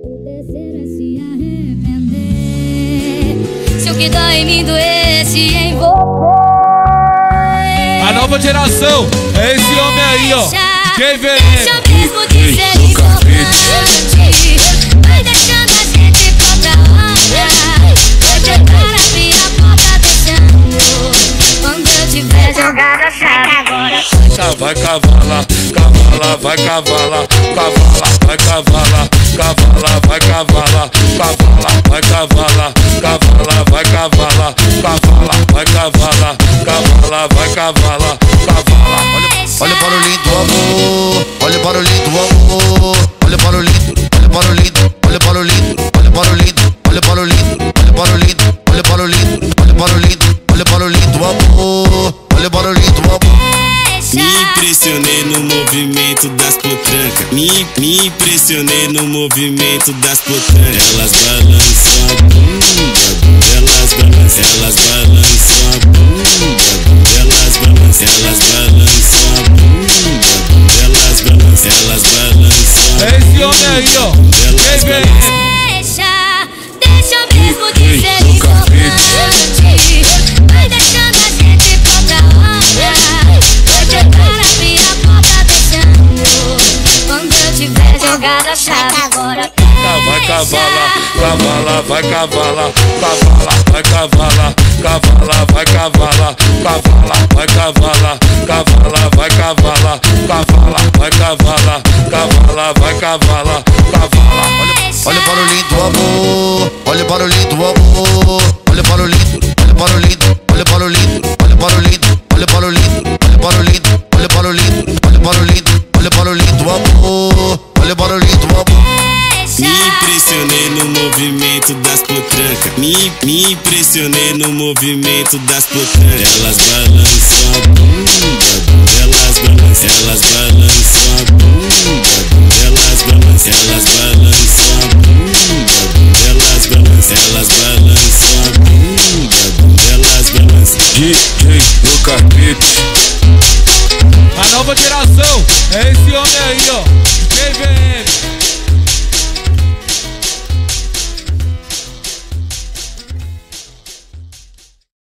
Se arrepender, se o que dói em mim doesse em você. A nova geração é esse homem aí, ó. DJ VM. Deixa mesmo de ser importante. Vai deixando a gente pra hora. Vai quebrar a minha porta deixando. Quando eu tiver jogado a chave agora. Vai cavalar, cavala, vai cavalar, cavala, vai cavalar, cavala, vai cavalar, cavala, vai cavalar, cavala, vai cavalar, cavala, vai cavalar, cavala, vai cavalar, cavala. Olha para o lindo amor, olha para o lindo amor, olha para o lindo, olha para o lindo, olha para o lindo, olha para o lindo, olha para o lindo, olha para o lindo, olha para o lindo, olha para o lindo, olha para o lindo amor, olha para o lindo amor. Me impressionei no movimento das potrancas. Me impressionei no movimento das potrancas. Elas balançam a bunda, elas balançam a bunda, elas balançam a bunda, elas balançam. É esse homem aí, ó. Deixa mesmo de ser importante. Vai deixando a gente pra hora. Vai quebrar a minha porta deixando. Quando eu tiver jogado a chave agora. Vai cavalar, cavala, vai cavalar, cavala, vai cavalar, cavala, vai cavalar, cavala, vai cavalar, cavala, vai cavalar, cavala, vai cavalar, cavala, vai cavalar, cavala. Olha para o lindo amor, olha para o lindo amor, olha para o lindo, olha para o lindo, olha para o lindo, olha para o lindo, olha para o lindo, olha para o lindo, olha para o lindo, olha para o lindo, olha para o lindo amor, olha para o lindo amor. Me impressionei no movimento das potrancas. Me impressionei no movimento das potrancas. Elas balançam a bunda, elas balançam a bunda, elas balançam a bunda, elas balançam a bunda, elas balançam. DJ Lucas Beat. A nova geração é esse homem aí, ó.